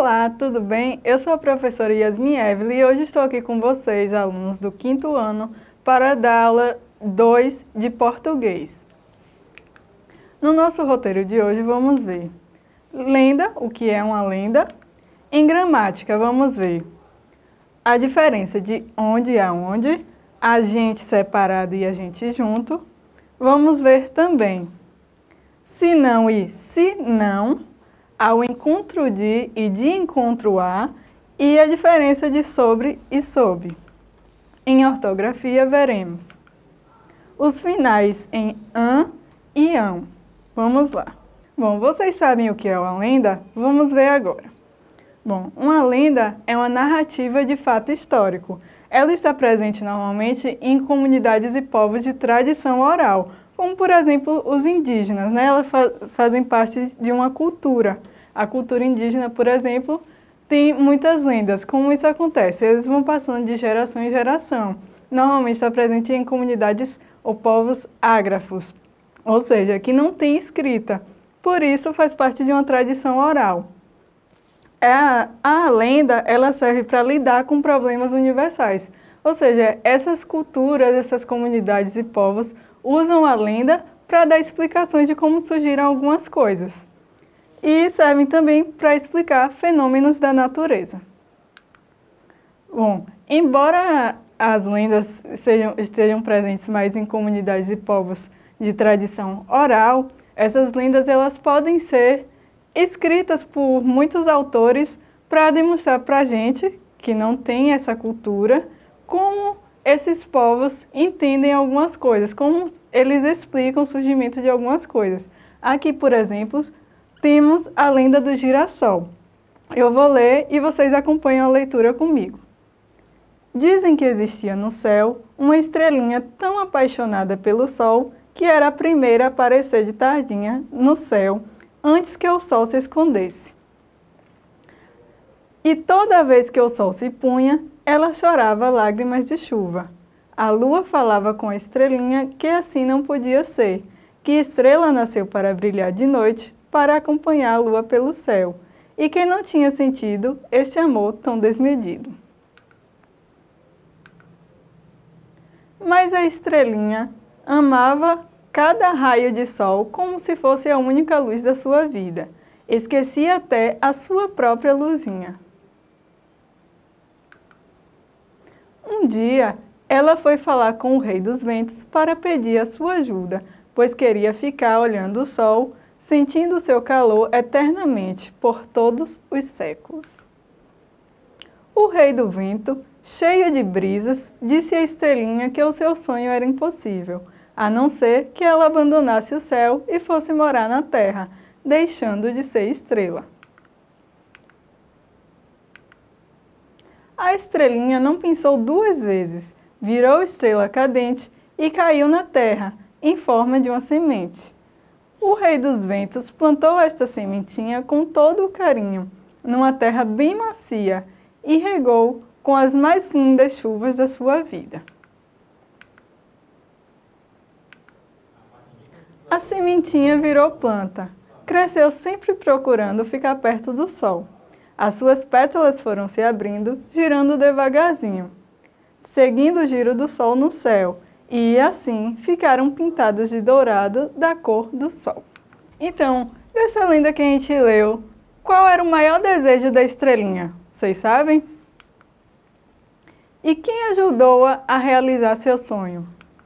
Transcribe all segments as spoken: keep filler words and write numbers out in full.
Olá, tudo bem? Eu sou a professora Yasmin Evelyn e hoje estou aqui com vocês, alunos do quinto ano, para dar aula dois de português. No nosso roteiro de hoje vamos ver lenda, o que é uma lenda. Em gramática vamos ver a diferença de onde e aonde, agente separado e agente junto. Vamos ver também se não e se não, ao encontro de e de encontro a, e a diferença de sobre e sob. Em ortografia veremos os finais em an e ão. Vamos lá. Bom, vocês sabem o que é uma lenda? Vamos ver agora. Bom, uma lenda é uma narrativa de fato histórico. Ela está presente normalmente em comunidades e povos de tradição oral, como por exemplo os indígenas, né? Elas fa- fazem parte de uma cultura. A cultura indígena, por exemplo, tem muitas lendas. Como isso acontece? Eles vão passando de geração em geração. Normalmente está presente em comunidades ou povos ágrafos, ou seja, que não tem escrita. Por isso faz parte de uma tradição oral. A, a lenda ela serve para lidar com problemas universais. Ou seja, essas culturas, essas comunidades e povos usam a lenda para dar explicações de como surgiram algumas coisas. E servem também para explicar fenômenos da natureza. Bom, embora as lendas sejam, estejam presentes mais em comunidades e povos de tradição oral, essas lendas elas podem ser escritas por muitos autores para demonstrar para a gente, que não tem essa cultura, como esses povos entendem algumas coisas, como eles explicam o surgimento de algumas coisas. Aqui, por exemplo, temos a lenda do girassol. Eu vou ler e vocês acompanham a leitura comigo. Dizem que existia no céu uma estrelinha tão apaixonada pelo sol que era a primeira a aparecer de tardinha no céu, antes que o sol se escondesse. E toda vez que o sol se punha, ela chorava lágrimas de chuva. A lua falava com a estrelinha que assim não podia ser, que estrela nasceu para brilhar de noite, para acompanhar a lua pelo céu, e que não tinha sentido este amor tão desmedido. Mas a estrelinha amava cada raio de sol como se fosse a única luz da sua vida. Esquecia até a sua própria luzinha. Um dia, ela foi falar com o rei dos ventos para pedir a sua ajuda, pois queria ficar olhando o sol, sentindo seu calor eternamente, por todos os séculos. O rei do vento, cheio de brisas, disse à estrelinha que o seu sonho era impossível, a não ser que ela abandonasse o céu e fosse morar na terra, deixando de ser estrela. A estrelinha não pensou duas vezes, virou estrela cadente e caiu na terra, em forma de uma semente. O rei dos ventos plantou esta sementinha com todo o carinho, numa terra bem macia, e regou com as mais lindas chuvas da sua vida. A sementinha virou planta, cresceu sempre procurando ficar perto do sol. As suas pétalas foram se abrindo, girando devagarzinho, seguindo o giro do sol no céu, e assim ficaram pintadas de dourado da cor do sol. Então, dessa lenda que a gente leu, qual era o maior desejo da estrelinha? Vocês sabem? E quem ajudou-a a realizar seu sonho?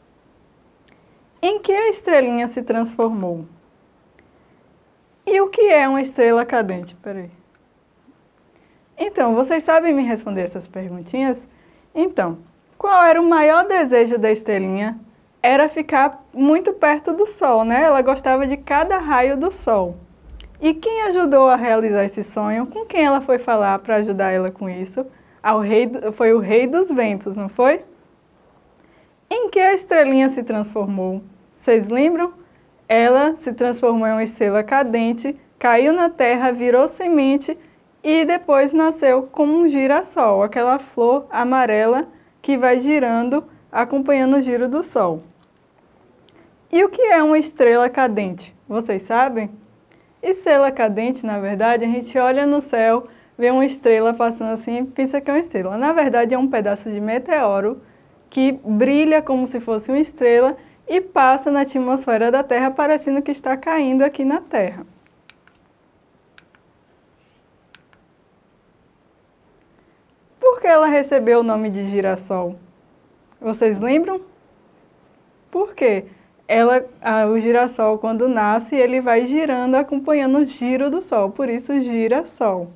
Em que a estrelinha se transformou? E o que é uma estrela cadente? Peraí. Então, vocês sabem me responder essas perguntinhas? Então, qual era o maior desejo da estrelinha? Era ficar muito perto do sol, né? Ela gostava de cada raio do sol. E quem ajudou a realizar esse sonho? Com quem ela foi falar para ajudar ela com isso? Ao rei, foi o rei dos ventos, não foi? Em que a estrelinha se transformou? Vocês lembram? Ela se transformou em uma estrela cadente, caiu na terra, virou semente e depois nasceu como um girassol, aquela flor amarela que vai girando, acompanhando o giro do sol. E o que é uma estrela cadente? Vocês sabem? Estrela cadente, na verdade, a gente olha no céu, vê uma estrela passando assim e pensa que é uma estrela. Na verdade, é um pedaço de meteoro que brilha como se fosse uma estrela e passa na atmosfera da Terra, parecendo que está caindo aqui na Terra. Por que ela recebeu o nome de girassol? Vocês lembram? Por quê? Ela, a, o girassol, quando nasce, ele vai girando, acompanhando o giro do Sol, por isso girassol.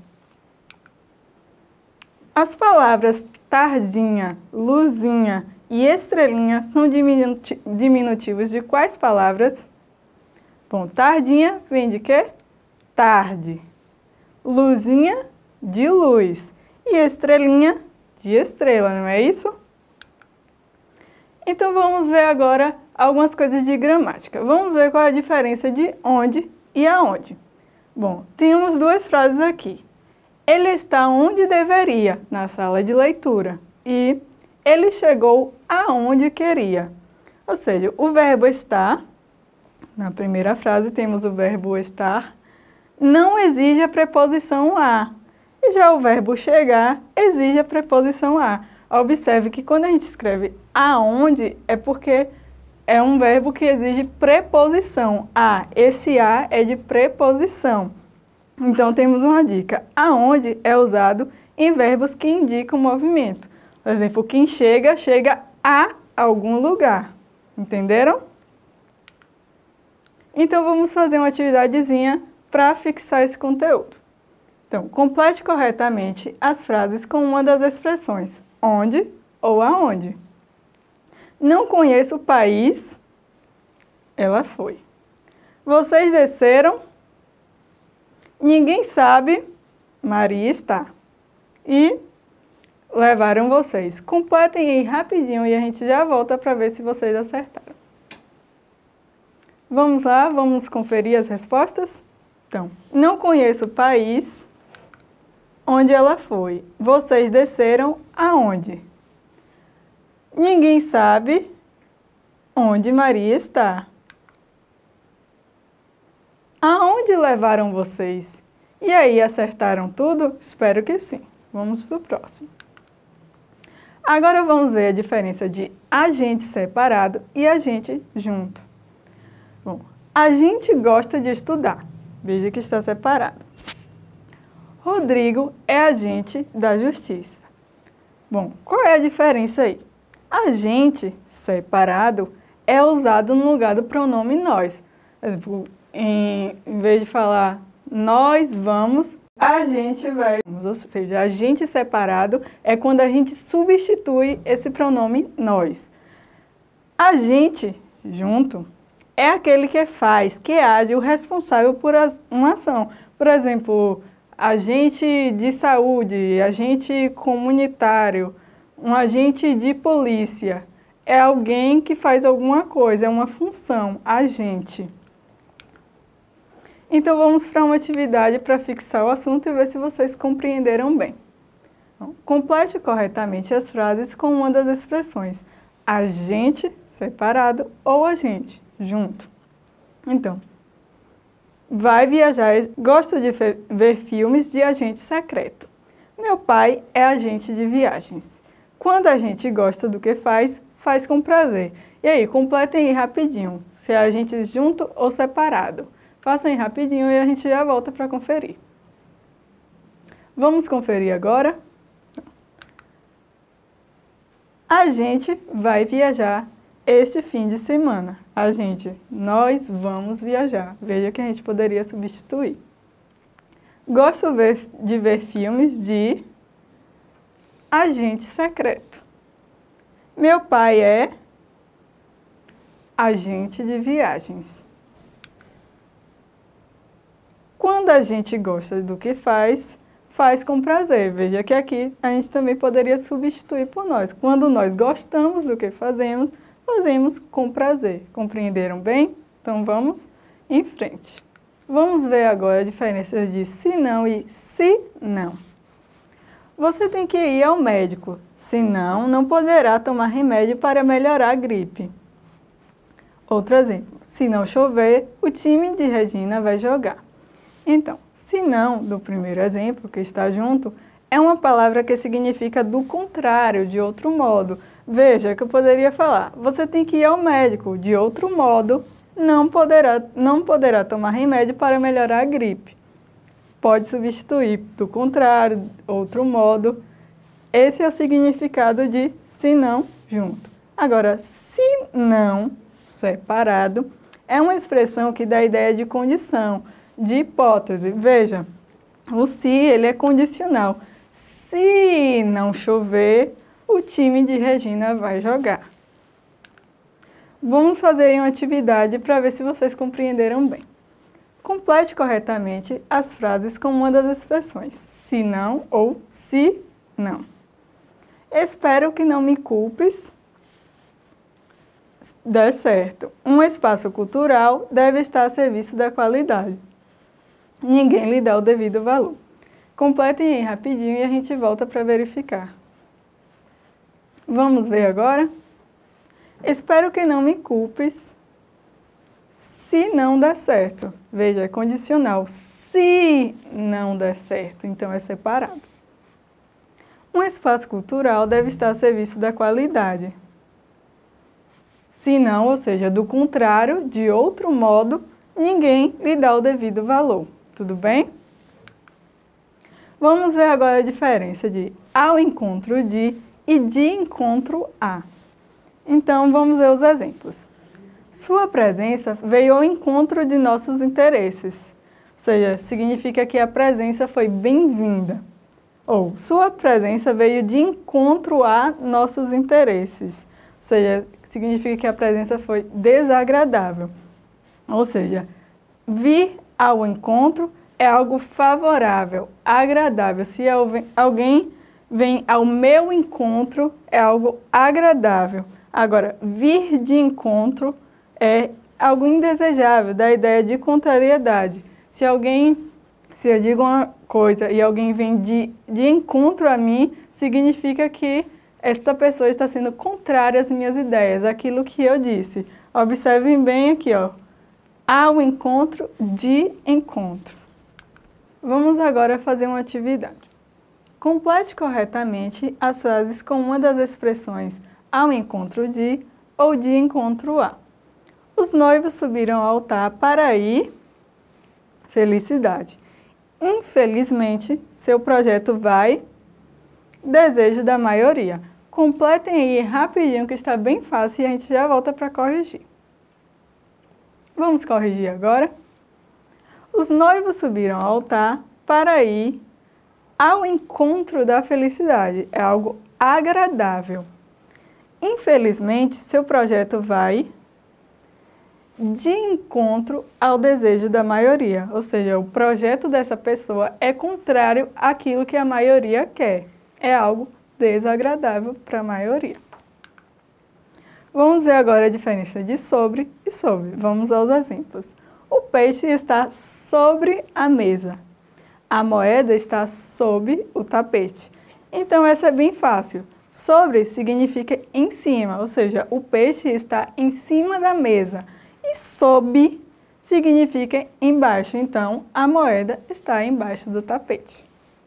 As palavras tardinha, luzinha e estrelinha são diminuti- diminutivos de quais palavras? Bom, tardinha vem de quê? Tarde. Luzinha, de luz. E estrelinha, de estrela, não é isso? Então vamos ver agora algumas coisas de gramática. Vamos ver qual é a diferença de onde e aonde. Bom, temos duas frases aqui. Ele está onde deveria, na sala de leitura. E ele chegou aonde queria. Ou seja, o verbo estar, na primeira frase temos o verbo estar, não exige a preposição a. E já o verbo chegar exige a preposição a. Observe que quando a gente escreve aonde, é porque é um verbo que exige preposição. A, esse a é de preposição. Então, temos uma dica. Aonde é usado em verbos que indicam movimento. Por exemplo, quem chega, chega a algum lugar. Entenderam? Então, vamos fazer uma atividadezinha para fixar esse conteúdo. Então, complete corretamente as frases com uma das expressões onde ou aonde. Não conheço o país, ela foi. Vocês desceram, ninguém sabe, Maria está. E levaram vocês. Completem aí rapidinho e a gente já volta para ver se vocês acertaram. Vamos lá, vamos conferir as respostas? Então, não conheço o país, onde ela foi. Vocês desceram aonde? Ninguém sabe onde Maria está. Aonde levaram vocês? E aí, acertaram tudo? Espero que sim. Vamos para o próximo. Agora vamos ver a diferença de agente separado e agente junto. Bom, a gente gosta de estudar. Veja que está separado. Rodrigo é agente da justiça. Bom, qual é a diferença aí? Agente separado é usado no lugar do pronome nós. Por exemplo, em, em vez de falar nós vamos, a gente vai. Ou seja, agente separado é quando a gente substitui esse pronome nós. Agente junto é aquele que faz, que age, o responsável por uma ação. Por exemplo, agente de saúde, agente comunitário, um agente de polícia. É alguém que faz alguma coisa, é uma função, agente. Então, vamos para uma atividade para fixar o assunto e ver se vocês compreenderam bem. Então, complete corretamente as frases com uma das expressões agente separado ou agente junto. Então, vai viajar, gosto de ver filmes de agente secreto. Meu pai é agente de viagens. Quando a gente gosta do que faz, faz com prazer. E aí, completem aí rapidinho, se é agente junto ou separado. Façam aí rapidinho e a gente já volta para conferir. Vamos conferir agora? A gente vai viajar este fim de semana. A gente, nós vamos viajar. Veja que a gente poderia substituir. Gosto ver, de ver filmes de agente secreto. Meu pai é agente de viagens. Quando a gente gosta do que faz, faz com prazer. Veja que aqui a gente também poderia substituir por nós. Quando nós gostamos do que fazemos, fazemos com prazer. Compreenderam bem? Então vamos em frente. Vamos ver agora a diferença de se não e se não. Você tem que ir ao médico, senão não poderá tomar remédio para melhorar a gripe. Outro exemplo, se não chover, o time de Regina vai jogar. Então, se não, do primeiro exemplo, que está junto, é uma palavra que significa do contrário, de outro modo. Veja que eu poderia falar, você tem que ir ao médico, de outro modo, não poderá, não poderá tomar remédio para melhorar a gripe. Pode substituir, do contrário, outro modo. Esse é o significado de se não, junto. Agora, se não, separado, é uma expressão que dá a ideia de condição, de hipótese. Veja, o se, ele é condicional. Se não chover, o time de Regina vai jogar. Vamos fazer aí uma atividade para ver se vocês compreenderam bem. Complete corretamente as frases com uma das expressões, se não ou se não. Espero que não me culpes. Dê certo. Um espaço cultural deve estar a serviço da qualidade. Ninguém lhe dá o devido valor. Completem aí rapidinho e a gente volta para verificar. Vamos ver agora? Espero que não me culpes se não der certo. Veja, é condicional. Se não der certo, então é separado. Um espaço cultural deve estar a serviço da qualidade. Se não, ou seja, do contrário, de outro modo, ninguém lhe dá o devido valor. Tudo bem? Vamos ver agora a diferença de ao encontro de e de encontro a. Então, vamos ver os exemplos. Sua presença veio ao encontro de nossos interesses. Ou seja, significa que a presença foi bem-vinda. Ou, sua presença veio de encontro a nossos interesses. Ou seja, significa que a presença foi desagradável. Ou seja, vir ao encontro é algo favorável, agradável. Se alguém vem ao meu encontro, é algo agradável. Agora, vir de encontro é algo indesejável, dá a ideia de contrariedade. Se alguém, se eu digo uma coisa e alguém vem de, de encontro a mim, significa que essa pessoa está sendo contrária às minhas ideias, aquilo que eu disse. Observem bem aqui, ó. Ao encontro, de encontro. Vamos agora fazer uma atividade. Complete corretamente as frases com uma das expressões ao encontro de ou de encontro a. Os noivos subiram ao altar para ir, felicidade. Infelizmente, seu projeto vai, desejo da maioria. Completem aí rapidinho, que está bem fácil e a gente já volta para corrigir. Vamos corrigir agora? Os noivos subiram ao altar para ir ao encontro da felicidade. É algo agradável. Infelizmente, seu projeto vai de encontro ao desejo da maioria. Ou seja, o projeto dessa pessoa é contrário àquilo que a maioria quer. É algo desagradável para a maioria. Vamos ver agora a diferença de sobre e sob. Vamos aos exemplos. O peixe está sobre a mesa. A moeda está sob o tapete. Então, essa é bem fácil. Sobre significa em cima, ou seja, o peixe está em cima da mesa. E sob significa embaixo. Então, a moeda está embaixo do tapete.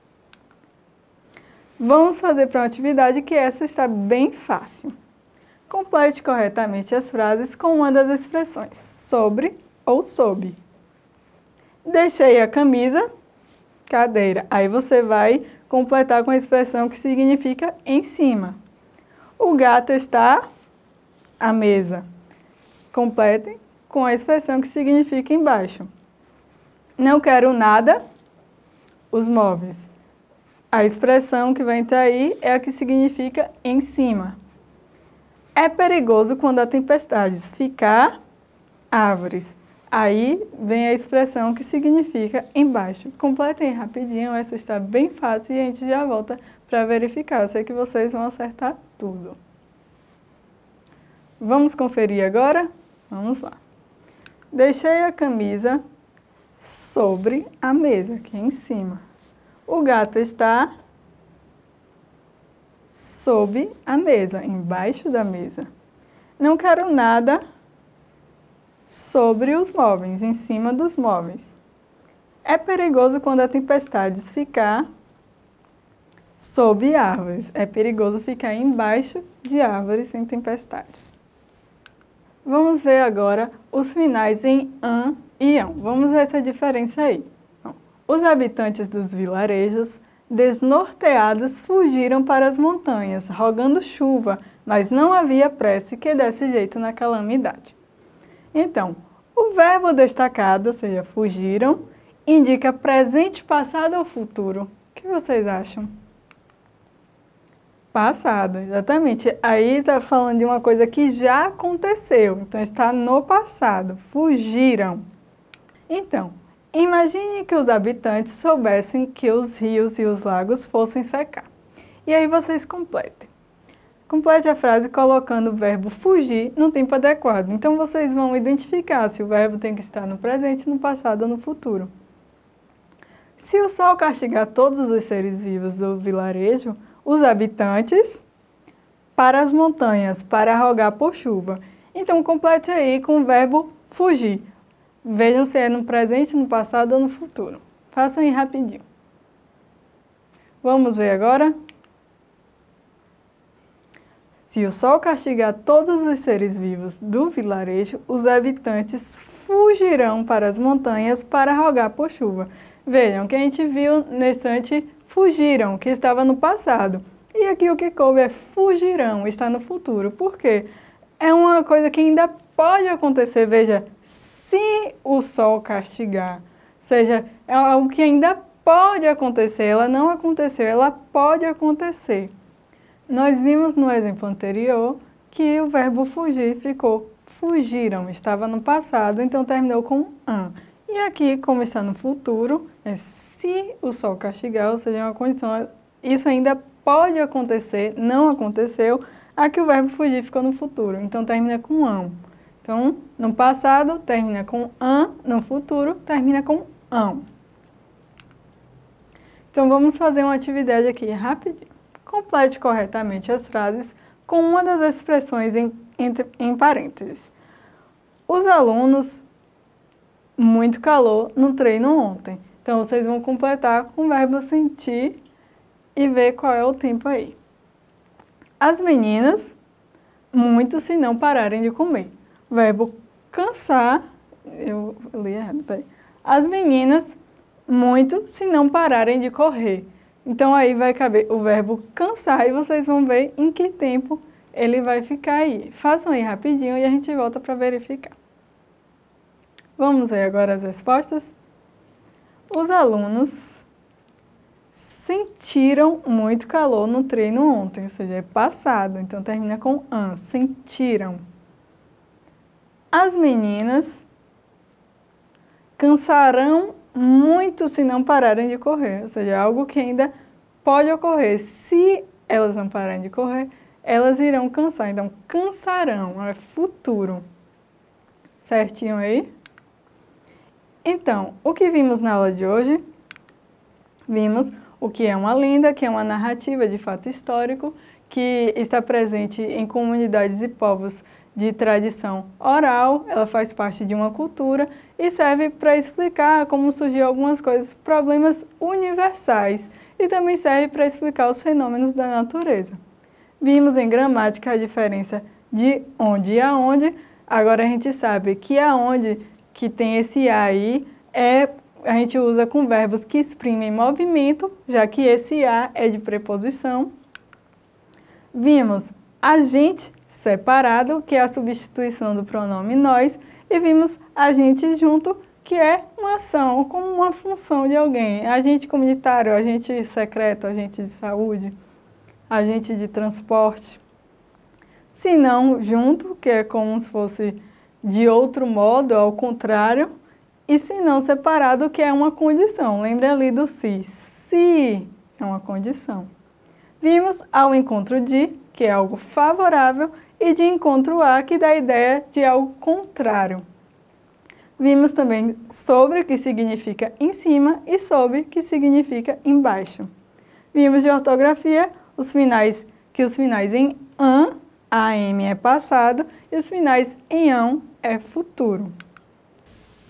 Vamos fazer para uma atividade que essa está bem fácil. Complete corretamente as frases com uma das expressões sobre ou sob. Deixei a camisa, cadeira. Aí você vai completar com a expressão que significa em cima. O gato está à mesa. Completem com a expressão que significa embaixo. Não quero nada, os móveis. A expressão que vai entrar aí é a que significa em cima. É perigoso quando há tempestades. Ficar, árvores. Aí vem a expressão que significa embaixo. Completem rapidinho, essa está bem fácil e a gente já volta para verificar. Eu sei que vocês vão acertar tudo. Vamos conferir agora? Vamos lá. Deixei a camisa sobre a mesa, aqui em cima. O gato está sob a mesa, embaixo da mesa. Não quero nada sobre os móveis, em cima dos móveis. É perigoso quando a tempestade ficar sob árvores. É perigoso ficar embaixo de árvores em tempestades. Vamos ver agora os finais em an e ão. Vamos ver essa diferença aí. Então, os habitantes dos vilarejos, desnorteados, fugiram para as montanhas, rogando chuva, mas não havia prece que desse jeito na calamidade. Então, o verbo destacado, ou seja, fugiram, indica presente, passado ou futuro. O que vocês acham? Passado, exatamente. Aí está falando de uma coisa que já aconteceu, então está no passado. Fugiram. Então, imagine que os habitantes soubessem que os rios e os lagos fossem secar. E aí vocês completem. Complete a frase colocando o verbo fugir no tempo adequado. Então vocês vão identificar se o verbo tem que estar no presente, no passado ou no futuro. Se o sol castigar todos os seres vivos do vilarejo, os habitantes para as montanhas, para rogar por chuva. Então, complete aí com o verbo fugir. Vejam se é no presente, no passado ou no futuro. Façam aí rapidinho. Vamos ver agora? Se o sol castigar todos os seres vivos do vilarejo, os habitantes fugirão para as montanhas para rogar por chuva. Vejam que a gente viu nesse instante fugiram, que estava no passado. E aqui o que coube é fugirão, está no futuro. Por quê? É uma coisa que ainda pode acontecer. Veja, se o sol castigar, ou seja, é algo que ainda pode acontecer. Ela não aconteceu, ela pode acontecer. Nós vimos no exemplo anterior que o verbo fugir ficou fugiram, estava no passado, então terminou com an. E aqui, como está no futuro, é se o sol castigar, ou seja, é uma condição, isso ainda pode acontecer, não aconteceu, aqui o verbo fugir ficou no futuro, então termina com ão. Então, no passado, termina com an, no futuro, termina com ão. Então, vamos fazer uma atividade aqui rapidinho. Complete corretamente as frases com uma das expressões em, entre, em parênteses. Os alunos, muito calor no treino ontem. Então, vocês vão completar com o verbo sentir e ver qual é o tempo aí. As meninas, muito se não pararem de comer. Verbo cansar, eu li errado, peraí. As meninas, muito se não pararem de correr. Então, aí vai caber o verbo cansar e vocês vão ver em que tempo ele vai ficar aí. Façam aí rapidinho e a gente volta para verificar. Vamos ver agora as respostas? Os alunos sentiram muito calor no treino ontem, ou seja, é passado, então termina com an, sentiram. As meninas cansarão muito se não pararem de correr, ou seja, algo que ainda pode ocorrer. Se elas não pararem de correr, elas irão cansar, então cansarão, é futuro. Certinho aí? Então, o que vimos na aula de hoje? Vimos o que é uma lenda, que é uma narrativa de fato histórico, que está presente em comunidades e povos de tradição oral, ela faz parte de uma cultura e serve para explicar como surgiu algumas coisas, problemas universais, e também serve para explicar os fenômenos da natureza. Vimos em gramática a diferença de onde e aonde, agora a gente sabe que aonde que tem esse a aí, é, a gente usa com verbos que exprimem movimento, já que esse a é de preposição. Vimos agente separado, que é a substituição do pronome nós, e vimos agente junto, que é uma ação, como uma função de alguém. Agente comunitário, agente secreto, agente de saúde, agente de transporte. Se não junto, que é como se fosse de outro modo, ao contrário, e se não separado, que é uma condição. Lembra ali do se. Se é uma condição. Vimos ao encontro de, que é algo favorável, e de encontro a, que dá a ideia de algo contrário. Vimos também sobre, que significa em cima, e sob, que significa embaixo. Vimos de ortografia os finais, que os finais em an, am é passado, e os finais em ão é futuro.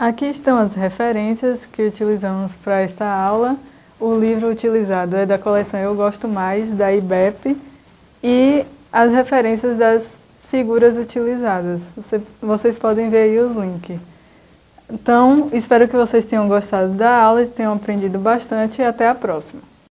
Aqui estão as referências que utilizamos para esta aula. O livro utilizado é da coleção Eu Gosto Mais, da I B E P, e as referências das figuras utilizadas. Você, vocês podem ver aí os links. Então, espero que vocês tenham gostado da aula, tenham aprendido bastante e até a próxima.